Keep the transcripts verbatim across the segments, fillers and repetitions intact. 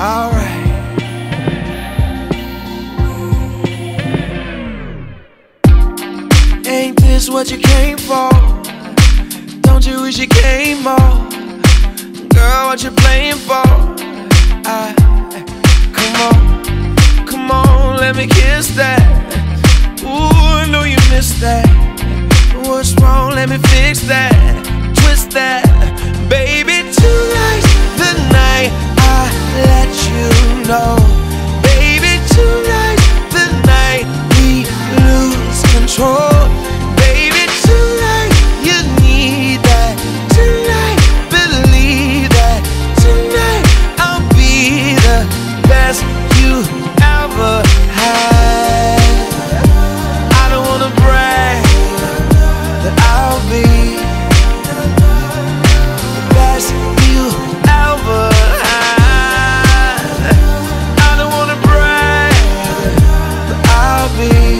alright. Ain't this what you came for? Don't you wish you came more? Girl, what you playing for? I, come on, come on, let me kiss that. Ooh, I know you missed that. What's wrong? Let me fix that. Twist that, baby. Tonight's the night I let you know. Baby, tonight's the night we lose control. Baby, tonight you need that. Tonight, believe that. Tonight I'll be the best you ever had. I don't wanna brag, that I'll be the best you ever had. I don't wanna brag, but I'll be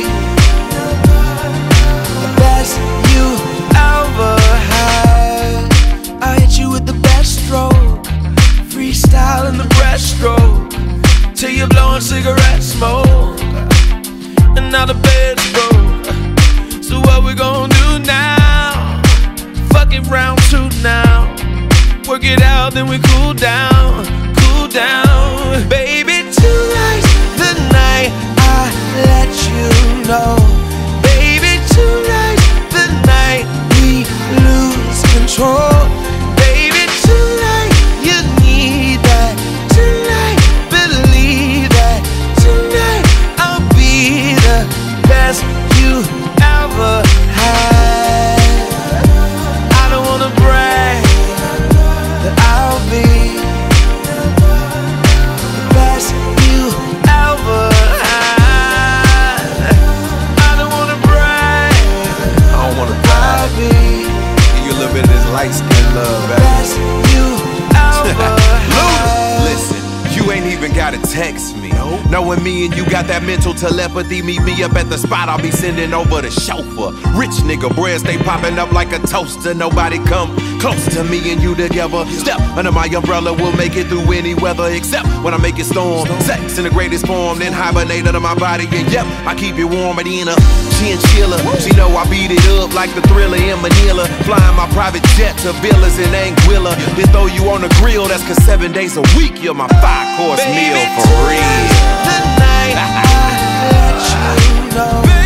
the best you ever had. I hit you with the best stroke, freestyle in the breaststroke, till you're blowing cigarette smoke, and now the bed's broke. So what we gonna do now? Fuck it, round two now. Work it out, then we cool down, cool down. Baby, tonight's the night I let you know. Baby, tonight's the night we lose control. Baby, tonight you need that. Tonight, believe that. Tonight I'll be the best you ever had. I don't wanna brag, that I'll be the best you ever had. I don't wanna brag, I don't wanna I'll brag. be Give you a little bit of this light skin love, the baby. best you ever had. Listen, you ain't even gotta text me. Knowing me and you got that mental telepathy, meet me up at the spot, I'll be sending over the chauffeur. Rich nigga bread stay popping up like a toaster. Nobody come close to me and you together. Step under my umbrella, we'll make it through any weather, except when I make it storm. Sex in the greatest form, then hibernate under my body. And yep, I keep it warm at in a chinchilla. She know I beat it up like the Thriller in Manila. Flying my private jet to villas in Anguilla. Then throw you on the grill, that's cause seven days a week you're my five course meal for real. The night I let you know.